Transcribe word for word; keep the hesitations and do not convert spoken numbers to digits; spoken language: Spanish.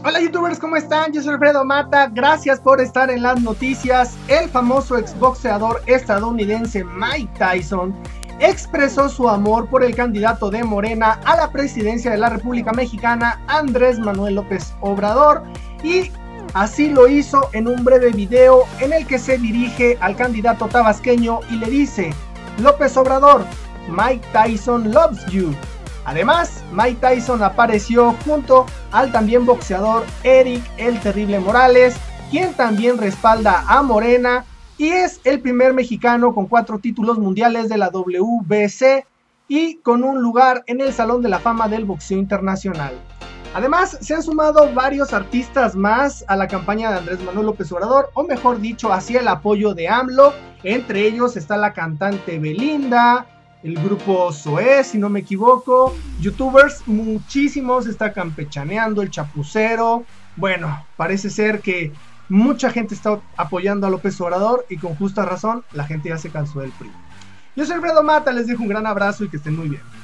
Hola youtubers, ¿cómo están? Yo soy Alfredo Mata, gracias por estar en las noticias. El famoso exboxeador estadounidense Mike Tyson expresó su amor por el candidato de Morena a la presidencia de la República Mexicana, Andrés Manuel López Obrador, y así lo hizo en un breve video en el que se dirige al candidato tabasqueño y le dice: López Obrador, Mike Tyson loves you. Además, Mike Tyson apareció junto al también boxeador Eric El Terrible Morales, quien también respalda a Morena y es el primer mexicano con cuatro títulos mundiales de la W B C y con un lugar en el Salón de la Fama del Boxeo Internacional. Además, se han sumado varios artistas más a la campaña de Andrés Manuel López Obrador, o mejor dicho, hacia el apoyo de AMLO. Entre ellos está la cantante Belinda, el grupo Zoé, si no me equivoco, youtubers muchísimos, está campechaneando, el Chapucero. Bueno, parece ser que mucha gente está apoyando a López Obrador y con justa razón, la gente ya se cansó del P R I. Yo soy Alfredo Mata, les dejo un gran abrazo y que estén muy bien.